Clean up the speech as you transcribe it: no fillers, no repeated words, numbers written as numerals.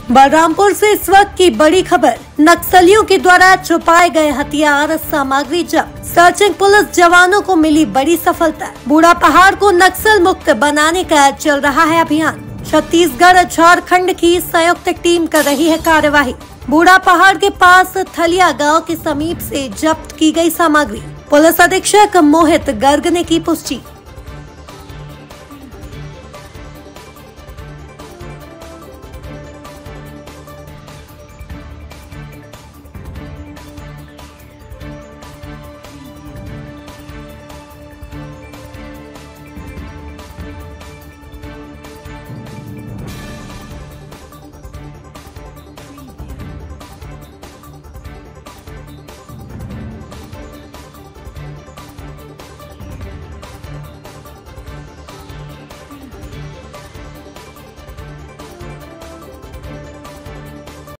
बलरामपुर से इस वक्त की बड़ी खबर। नक्सलियों के द्वारा छुपाए गए हथियार सामग्री जब्त। सर्चिंग पुलिस जवानों को मिली बड़ी सफलता। बूढ़ा पहाड़ को नक्सल मुक्त बनाने का चल रहा है अभियान। छत्तीसगढ़ झारखंड की संयुक्त टीम कर रही है कार्यवाही। बूढ़ा पहाड़ के पास थलिया गांव के समीप से जब्त की गई सामग्री। पुलिस अधीक्षक मोहित गर्ग ने की पुष्टि।